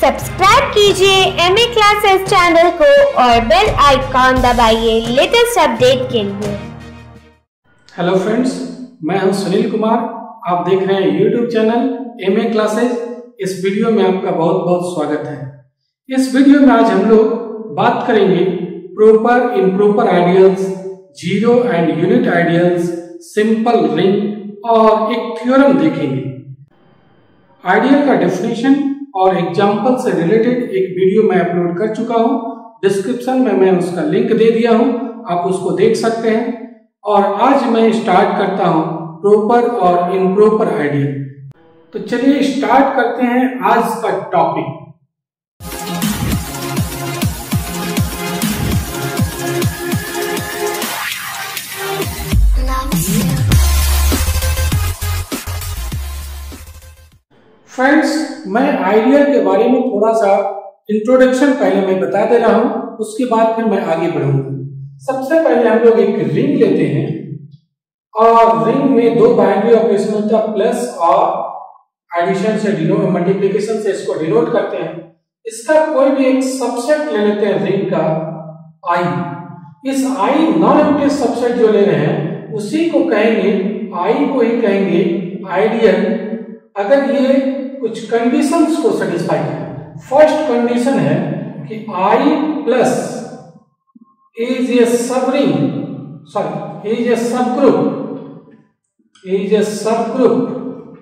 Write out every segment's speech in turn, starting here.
Subscribe कीजिए MA classes channel को और बेल आइकॉन दबाइए लेटेस्ट अपडेट के लिए। हेलो फ्रेंड्स, मैं हूं सुनील कुमार। आप देख रहे हैं यूट्यूब चैनल एमए क्लासेस। इस वीडियो में आपका बहुत बहुत स्वागत है। इस वीडियो में आज हम लोग बात करेंगे proper improper ideals, zero and unit ideals, simple ring और एक थ्योरम देखेंगे। आइडियल का डेफिनेशन और एग्जाम्पल से रिलेटेड एक वीडियो मैं अपलोड कर चुका हूं। डिस्क्रिप्शन में मैं उसका लिंक दे दिया हूं, आप उसको देख सकते हैं। और आज मैं स्टार्ट करता हूं प्रॉपर और इम्प्रॉपर आइडियल। तो चलिए स्टार्ट करते हैं आज का टॉपिक। फ्रेंड्स, मैं आइडियल के बारे में थोड़ा सा इंट्रोडक्शन पहले मैं बता दे रहा हूं, उसके बाद फिर मैं आगे बढ़ूंगा। सबसे पहले हम लोग एक रिंग लेते हैं और रिंग में दो बाइनरी ऑपरेशन होता है, प्लस और एडिशन से मल्टीप्लिकेशन से इसको डिनोट करते हैं। इसका कोई भी एक सबसेट ले लेते हैं रिंग का आई। इस आई नॉन एम्प्टी सबसेट जो ले रहे हैं उसी को कहेंगे, आई को ही कहेंगे आइडियल, अगर ये कुछ कंडीशंस को सेटिस्फाई करें। फर्स्ट कंडीशन है कि I प्लस इज ए सब ring, sorry is a subgroup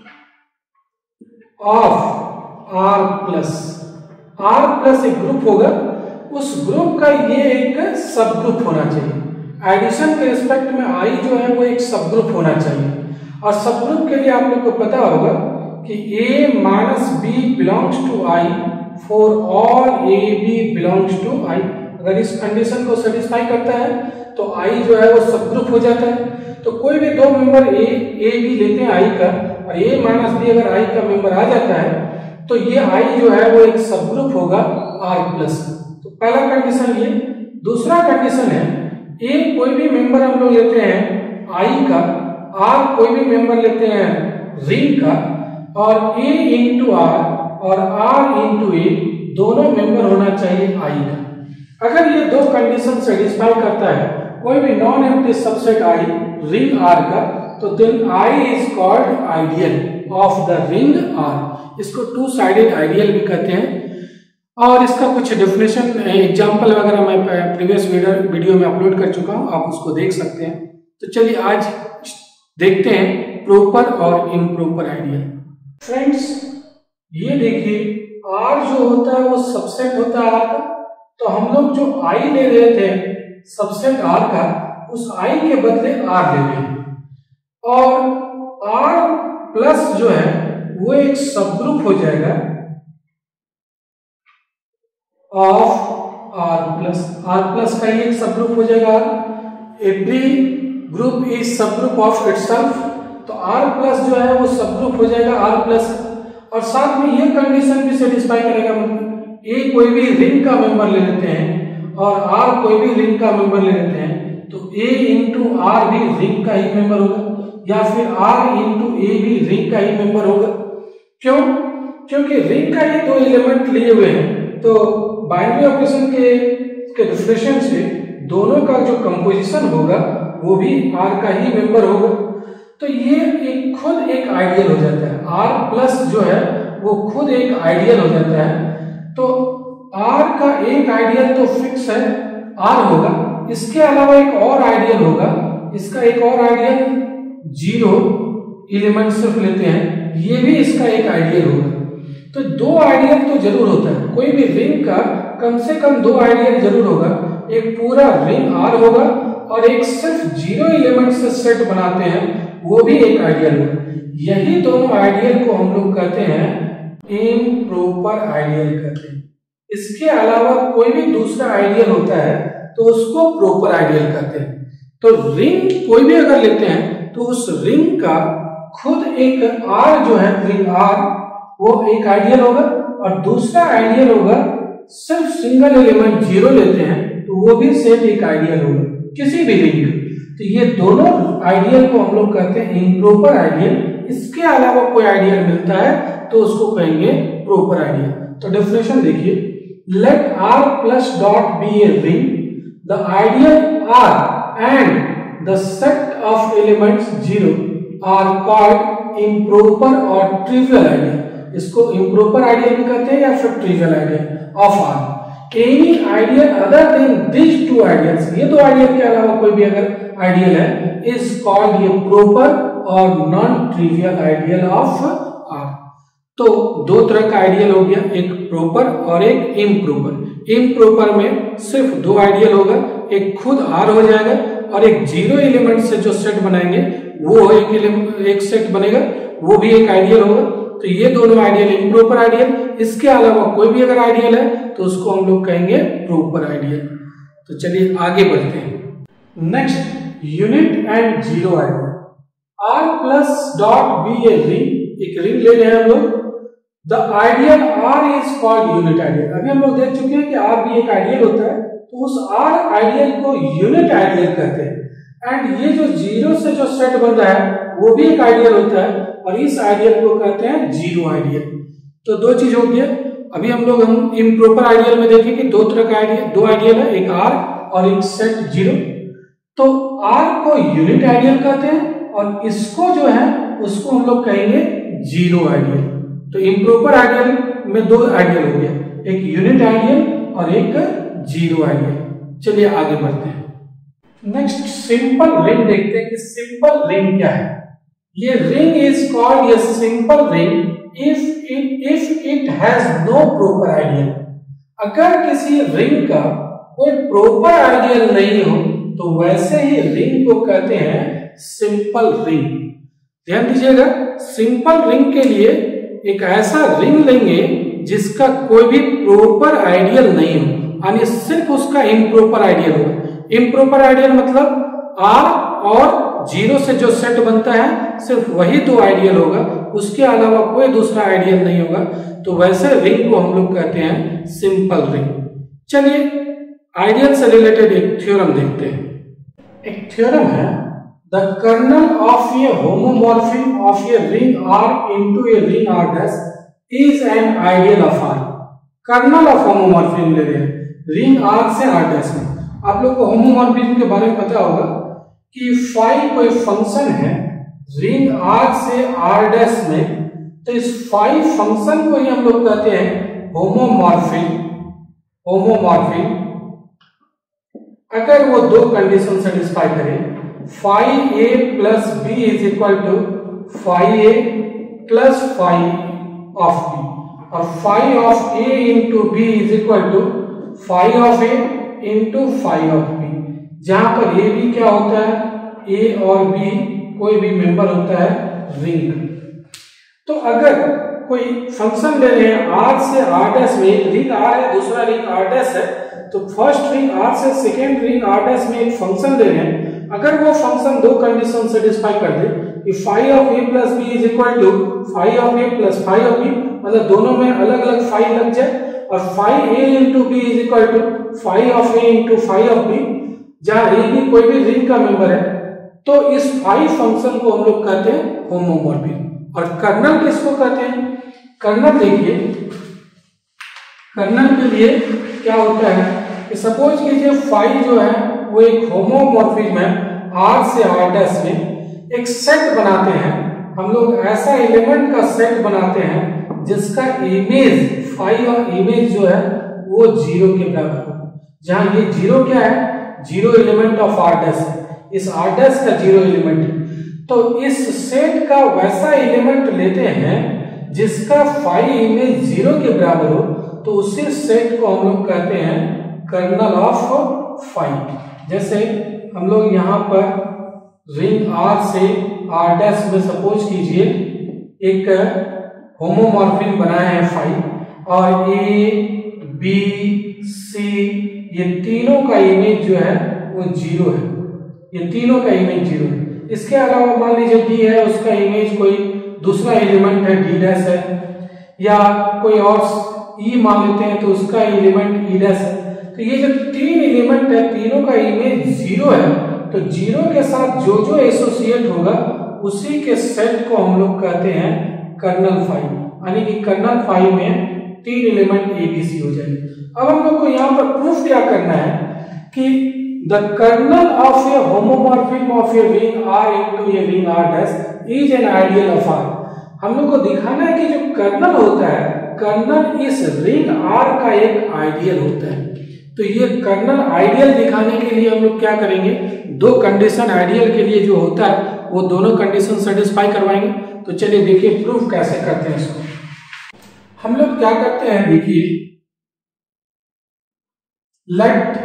of R plus एक ग्रुप होगा, उस ग्रुप का ये एक सब ग्रुप होना चाहिए। एडिशन के रिस्पेक्ट में I जो है वो एक सब ग्रुप होना चाहिए। और सब ग्रुप के लिए आप लोग को पता होगा कि A minus B belongs to I for all AB belongs to I। अगर इस कंडीशन को सेटिस्फाई करता है तो I जो है वो सब ग्रुप हो जाता है। तो कोई भी दो मेंबर A B लेते हैं I का, और A माइनस B अगर I का मेंबर आ जाता है तो ये I जो है वो एक सब ग्रुप होगा R प्लस। तो पहला कंडीशन ये। दूसरा कंडीशन है A कोई भी मेंबर हम लोग लेते हैं I का, R कोई भी मेंबर लेते हैं रिंग का, और A इंटू R और R इंटू A दोनों मेंबर होना चाहिए I का। अगर ये दो कंडीशन सेटिस्फाई करता है कोई भी non empty subset I ring R का, तो then I is called ideal of the ring R। इसको टू साइडेड आइडियल भी कहते हैं। और इसका कुछ डेफिनेशन एग्जांपल वगैरह मैं प्रीवियस वीडियो में अपलोड कर चुका हूं, आप उसको देख सकते हैं। तो चलिए आज देखते हैं प्रॉपर और इम्प्रॉपर आइडियल। फ्रेंड्स, ये देखिए R जो होता है वो सबसेट होता है R का। तो हम लोग जो I ले रहे थे सबसेट R का, उस I के बदले R ले रहे हैं, और R प्लस जो है वो एक सब ग्रुप हो जाएगा ऑफ R प्लस का ये एक सब ग्रुप हो जाएगा। Every group is subgroup of itself. तो R प्लस जो है वो सब ग्रुप हो जाएगा R प्लस। और साथ में ये कंडीशन भी सेटिस्फाई करेगा, मतलब A कोई भी रिंग का मेंबर ले लेते हैं और R कोई भी रिंग का मेंबर ले लेते हैं, तो A इंटू R भी रिंग का ही मेंबर होगा, या फिर R इंटू A भी रिंग का ही मेंबर होगा। क्यों? क्योंकि रिंग का ये दो एलिमेंट लिए हुए हैं, तो बाइनरी ऑपरेशन के डेफिनेशन से दोनों का जो कंपोजिशन होगा वो भी R का ही मेंबर होगा। तो ये खुद एक आइडियल हो जाता है। R प्लस जो है वो खुद एक आइडियल हो जाता है। तो R का एक आइडियल तो फिक्स है, R होगा। इसके अलावा एक और आइडियल होगा, इसका एक और आइडियल जीरो एलिमेंट सिर्फ लेते हैं, ये भी इसका एक आइडियल होगा। तो दो आइडियल तो जरूर होता है। कोई भी रिंग का कम से कम दो आइडियल जरूर होगा। एक पूरा रिंग R होगा और एक सिर्फ जीरो एलिमेंट से सेट बनाते हैं, वो भी एक आइडियल है। यही दोनों आइडियल को हम लोग कहते हैं इम्प्रॉपर आइडियल कहते हैं। इसके अलावा कोई भी दूसरा आइडियल होता है तो उसको प्रॉपर आइडियल कहते हैं। तो रिंग कोई भी अगर लेते हैं तो उस रिंग का खुद एक R जो है रिंग R वो एक आइडियल होगा, और दूसरा आइडियल होगा सिर्फ सिंगल एलिमेंट जीरो लेते हैं तो वो भी सेम एक आइडियल होगा किसी भी रिंग। तो ये दोनों आइडियल को हम लोग कहते हैं इम्प्रॉपर आइडियल इसके अलावा कोई आइडियल मिलता है तो उसको कहेंगे प्रॉपर आइडियल। तो डेफिनेशन देखिए, let R plus dot be a ring, the ideal R and the set of elements 0 are called improper or trivial ideal। इसको improper ideal भी कहते हैं या फिर trivial ideal of R। Any ideal other than these two ideals, ये दो ideal के अलावा कोई भी अगर आइडियल है, is called a proper or non-trivial ideal of R। तो दो तरह का आइडियल हो गया, एक प्रॉपर और एक इम्प्रॉपर। इम्प्रॉपर में सिर्फ दो आइडियल होगा, एक खुद R हो जाएगा और एक जीरो एलिमेंट से जो सेट बनाएंगे वो एक सेट बनेगा, वो भी एक आइडियल होगा। तो ये दोनों आइडियल इम्प्रॉपर आइडियल। इसके अलावा कोई भी अगर आइडियल है तो उसको हम लोग कहेंगे प्रॉपर आइडियल। तो चलिए आगे बढ़ते हैं। Next, unit and zero ideal. R plus dot be a ring, एक रिंग ले रहे हैं हम लोग। The ideal R is called unit ideal. अभी हम लोग देख चुके हैं कि R भी एक आइडियल होता है, तो उस R आइडियल को यूनिट आइडियल कहते हैं। एंड ये जो जीरो से जो सेट बन रहा है वो भी एक आइडियल होता है और इस आइडियल को कहते हैं जीरो आइडियल। तो दो चीज हो गया। अभी हम इम्प्रॉपर आइडियल में देखें कि दो तरह का आइडियल, दो आइडियल है, एक R और एक सेट जीरो। तो R को यूनिट आइडियल कहते हैं और इसको जो है उसको हम लोग कहेंगे जीरो आइडियल। तो इम्प्रॉपर आइडियल में दो आइडियल हो गया, एक यूनिट आइडियल और एक जीरो आइडियल। चलिए आगे बढ़ते हैं। नेक्स्ट, सिंपल रिंग देखते हैं कि सिंपल रिंग क्या है। ये ring is called a simple ring if it has no proper ideal. अगर किसी रिंग का कोई प्रॉपर आइडियल नहीं हो तो वैसे ही रिंग को कहते हैं सिंपल रिंग। ध्यान दीजिएगा, सिंपल रिंग के लिए एक ऐसा रिंग लेंगे जिसका कोई भी प्रॉपर आइडियल नहीं हो, यानी सिर्फ उसका इम्प्रॉपर आइडियल हो। इम्प्रॉपर आइडियल मतलब R और जीरो से जो सेट बनता है सिर्फ वही दो आइडियल होगा, उसके अलावा कोई दूसरा आइडियल नहीं होगा। तो वैसे रिंग को हम लोग कहते हैं सिंपल रिंग। चलिए आइडियल से रिलेटेड एक थ्योरम देखते हैं। एक थ्योरम है, the kernel of a homomorphism of a ring R into a ring R dash is an ideal of R। Kernel of homomorphism ले रहे हैं रिंग R से R dash में। आप लोग को होमोमॉर्फिज्म के बारे में पता होगा कि फाई कोई फंक्शन है रिंग R से R dash में, तो इस फाई फंक्शन को ही हम लोग कहते हैं होमोमॉर्फिज्म। अगर वो दो कंडीशन सेटिस्फाई करें, phi a plus b is equal to phi a plus phi of b, और phi of a into b is equal to phi of a into phi of b, जहां पर a b क्या होता है, a और b कोई भी member होता है रिंग। तो अगर कोई फंक्शन ले रहे हैं R से R डैश में, एक रिंग R है दूसरा रिंग R डैश है, तो फर्स्ट रिंग R से सेकेंड रिंग R डैश में एक फंक्शन ले रहे हैं। अगर वो फंक्शन दो कंडीशन सेटिस्फाई कर दे कि phi of a plus b is equal to phi of a plus phi of b, मतलब दोनों में अलग अलग फाई लग जाए, और phi a into b is equal to phi of a into phi of b, जहां a भी कोई भी रिंग का मेंबर है, तो इस फाई फंक्शन को हम लोग कहते हैं होमोमॉर्फिज्म। और कर्नल किसको कहते हैं? कर्नल देखिए, कर्नल के लिए क्या होता है कि सपोज कीजिए फाई जो है वो एक होमोमॉर्फिज्म है R से R डैश में, एक सेट बनाते हैं हम लोग, ऐसा एलिमेंट का सेट बनाते हैं जिसका इमेज फाई और इमेज जो है वो जीरो के बराबर हो, जहां ये जीरो क्या है, zero element of R dash है, इस R डैश का जीरो एलिमेंट है। तो इस सेट का वैसा एलिमेंट लेते हैं जिसका फाई इमेज जीरो के बराबर हो, तो उसी सेट को हम लोग कहते हैं कर्नल ऑफ फाई। जैसे हम लोग यहाँ पर रिंग R से R डैश में सपोज कीजिए एक होमोमॉर्फिज्म बनाए हैं फाई, और A B C ये तीनों का इमेज जो है वो जीरो है, ये तीनों का इमेज जीरो है। इसके अलावा मान लीजिए D है, उसका इमेज कोई दूसरा एलिमेंट है D डैश है, या कोई और E मान लेते हैं तो उसका एलिमेंट E डैश है। तो ये जो तीन एलिमेंट है तीनों का इमेज जीरो है, तो जीरो के साथ जो जो एसोसिएट होगा उसी के सेट को हम लोग कहते हैं कर्नल फाई, यानी कि कर्नल फाई में 3 एलिमेंट ABC हो जाएंगे। अब हम लोग को यहाँ पर प्रूफ क्या करना है कि the kernel of a homomorphism of a ring R into a ring R dash is an ideal of R। हम लोग को दिखाना है कि जो कर्नल होता है, कर्नल इस रिंग R का एक आइडियल होता है। तो ये कर्नल आइडियल दिखाने के लिए हम लोग क्या करेंगे, 2 कंडीशन आइडियल के लिए जो होता है वो दोनों कंडीशन सेटिस्फाई करवाएंगे। तो चलिए देखिए प्रूफ कैसे करते हैं इसको। हम लोग क्या करते हैं, देखिए let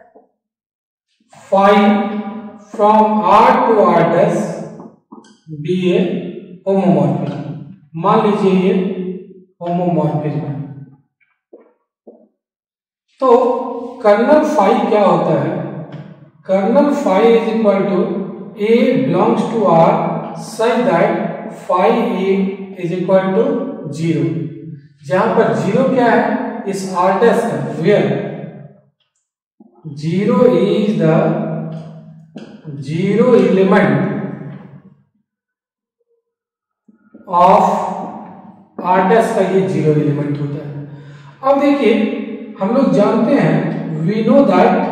phi from R to R dash be a homomorphism. मान लीजिए ये होमोमॉर्फिज्म है। तो कर्नल फाई क्या होता है, kernel phi is equal to A belongs to R such that phi A is equal to 0। जहां पर 0 क्या है, इस R dash का, where 0 is the 0 element of R dash का ये 0 एलिमेंट होता है। अब देखिए हम लोग जानते हैं, we know that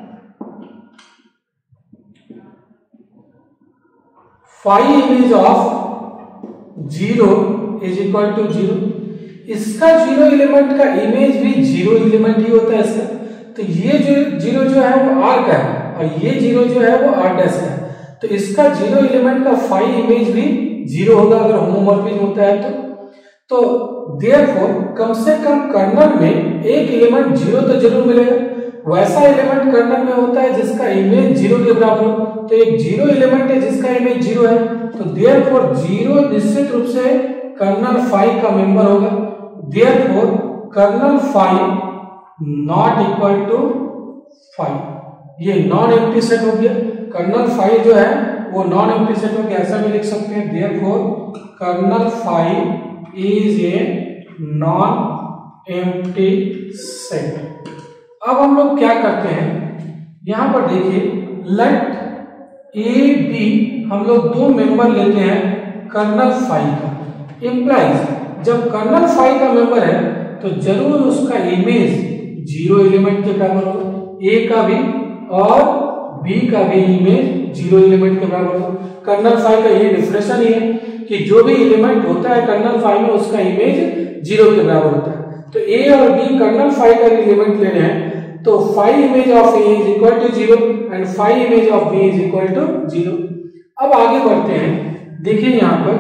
phi image of 0 is equal to 0। इसका 0 एलिमेंट का इमेज भी 0 एलिमेंट ही होता है इसका। तो ये जो 0 जो है वो R का है और ये 0 जो है वो R डैश का है। तो इसका 0 एलिमेंट का phi इमेज भी 0 होगा अगर होमोमॉर्फिज्म होता है तो देयरफॉर कम से कम कर्नल में एक एलिमेंट 0 तो जरूर मिलेगा। वैसा एलिमेंट कर्नल में होता है जिसका इमेज 0 के बराबर हो। तो एक 0 एलिमेंट है जिसका इमेज 0 है, तो देयरफॉर 0 निश्चित रूप से कर्नल फाई का मेंबर होगा। Therefore kernel phi not equal to phi. ये नॉन एम्प्टी सेट हो गया। कर्नल फाई जो है वो नॉन एम्प्टी सेट हो गया, ऐसा भी लिख सकते हैं। Therefore kernel phi is a non empty set. अब हम लोग क्या करते हैं, यहां पर देखिए लेट ए बी, हम लोग 2 मेंबर लेते हैं कर्नल फाई का। इंप्लाइज जब कर्नल फाई का मेंबर है तो जरूर उसका इमेज 0 एलिमेंट के बराबर होगा, ए का भी और बी का भी इमेज 0 एलिमेंट के बराबर होगा। कर्नल फाई का ये डिफरेंशिएशन ही है कि जो भी एलिमेंट होता है कर्नल फाई में उसका इमेज 0 के बराबर होता है। तो ए और बी कर्नल फाई का एलिमेंट ले रहे हैं, तो phi image of A is equal to 0 and phi image of B is equal to 0। अब आगे बढ़ते हैं, देखिए यहां पर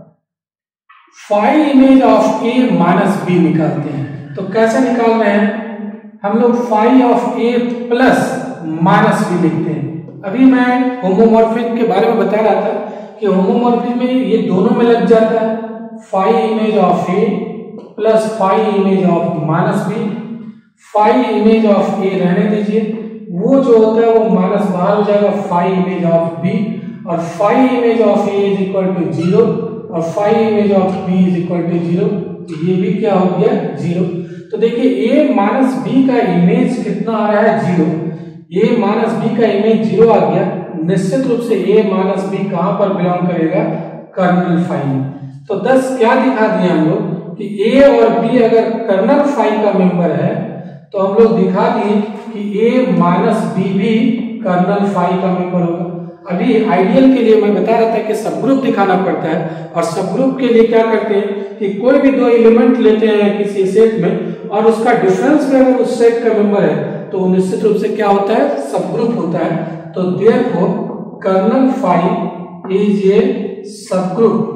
phi image of A minus B निकालते हैं। तो कैसे निकाल रहे हैं, हम लोग phi of A plus minus B लिखते हैं। अभी मैं होमोमॉर्फिज्म के बारे में बता रहा था कि होमोमॉर्फिज्म में ये दोनों में लग जाता है, phi image of A plus phi image of minus B. Phi image of A रहने दीजिए, वो जो होता है वो माइनस बाहर हो जाएगा, फाई इमेज ऑफ बी, और phi image of A is equal to 0 और phi image of B is equal to 0। तो ये भी क्या हो गया 0। तो देखिए ए माइनस बी का इमेज कितना आ रहा है 0। ए माइनस बी का इमेज 0 आ गया, निश्चित रूप से ए माइनस बी कहां पर बिलोंग करेगा, कर्नल फाई में। तो 10 क्या दिखा दिए हम लोग कि ए और बी अगर कर्नल फाई का मेंबर है तो हम लोग दिखा दिए कि ए माइनस बी भी कर्नल फाई का मेंबर होगा। अभी आइडियल के लिए मैं बता रहा था कि सब ग्रुप दिखाना पड़ता है, और सब ग्रुप के लिए क्या करते हैं कि कोई भी 2 एलिमेंट लेते हैं किसी सेट में और उसका डिफरेंस में अगर उस सेट का मेंबर है तो निश्चित रूप से क्या होता है, सब ग्रुप होता है। तो therefore kernel phi is a subgroup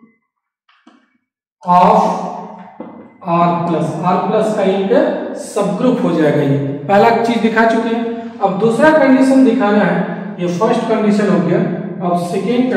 of R plus का एक सब ग्रुप हो जाएगा। ये पहला चीज दिखा चुके हैं। अब दूसरा कंडीशन दिखाना है, ये फर्स्ट कंडीशन हो गया। अब सेकेंड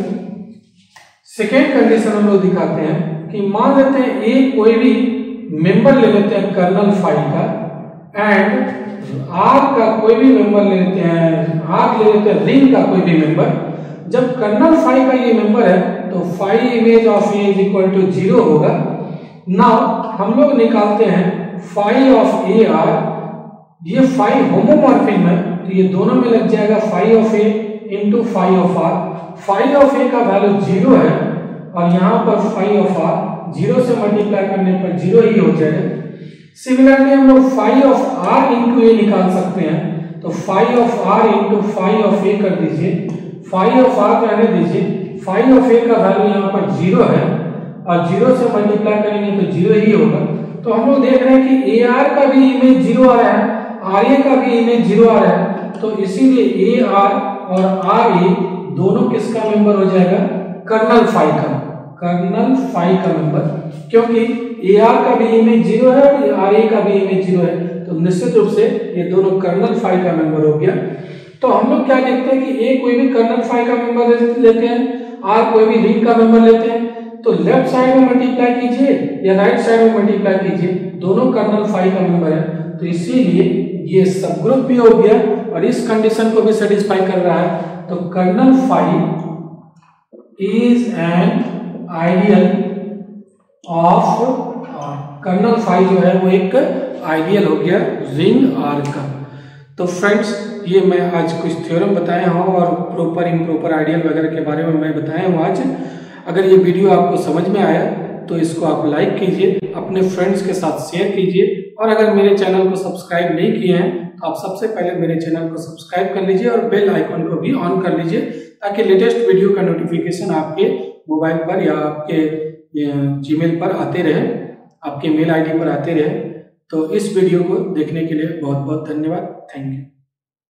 कंडीशन हम लोग दिखाते हैं कि मान लेते हैं ए कोई भी मेंबर ले लेते हैं कर्नल फाई का, एंड आर का कोई भी मेंबर ले लेते हैं, आर ले लेते हैं रिंग का कोई भी मेंबर। जब कर्नल फाई का ये मेंबर है तो phi image of A is equal to 0 होगा। नाउ हम लोग निकालते हैं फाई ऑफ ए आर। ये फाई होमोमॉर्फिज्म है तो ये दोनों में लग जाएगा phi of A into phi of R. Phi of A का वैल्यू 0 है और यहाँ पर फाइव ऑफ आर 0 से मल्टीप्लाई करने पर 0 ही हो जाएगा। सिमिलरली हम लोग phi of R into A निकाल सकते हैं, तो phi of R into phi of A कर दीजिए, फाइव ऑफ आर रहने दीजिए, फाइव ऑफ ए का वैल्यू यहाँ पर 0 है और 0 से मल्टीप्लाई करेंगे तो 0 ही होगा। तो हम लोग देख रहे हैं कि ए आर का भी इमेज 0 आ रहा है, आर ए का भी इमेज 0 आ रहा है, तो इसीलिए ए आर और आर ए दोनों किसका मेंबर हो जाएगा, कर्नल फाई का, कर्नल फाई का मेंबर, क्योंकि ए आर का भी इमेज 0 है और आर ए का भी इमेज 0 है, तो निश्चित रूप से ये दोनों कर्नल फाई का मेंबर हो गया। तो हम लोग क्या देखते हैं कि ए कोई भी कर्नल फाई का मेंबर लेते हैं, आर कोई भी रिंग का मेंबर लेते हैं, तो लेफ्ट साइड में मल्टीप्लाई कीजिए या राइट साइड में मल्टीप्लाई कीजिए, दोनों कर्नल फाई का मेंबर है, तो इसीलिए ये सब ग्रुप भी हो गया और इस कंडीशन को भी सेटिस्फाई कर रहा है। तो kernel phi is an ideal of, kernel phi जो है वो एक आइडियल हो गया रिंग आर का। तो फ्रेंड्स ये मैं आज कुछ थ्योरम बताया हूँ और प्रॉपर इम्प्रॉपर आइडियल वगैरह के बारे में मैं बताया हूँ आज। अगर ये वीडियो आपको समझ में आया तो इसको आप लाइक कीजिए, अपने फ्रेंड्स के साथ शेयर कीजिए, और अगर मेरे चैनल को सब्सक्राइब नहीं किए हैं तो आप सबसे पहले मेरे चैनल को सब्सक्राइब कर लीजिए और बेल आइकन को भी ऑन कर लीजिए, ताकि लेटेस्ट वीडियो का नोटिफिकेशन आपके मोबाइल पर या आपके जीमेल पर आते रहे, आपके मेल आईडी पर आते रहे। तो इस वीडियो को देखने के लिए बहुत बहुत धन्यवाद। Thank you.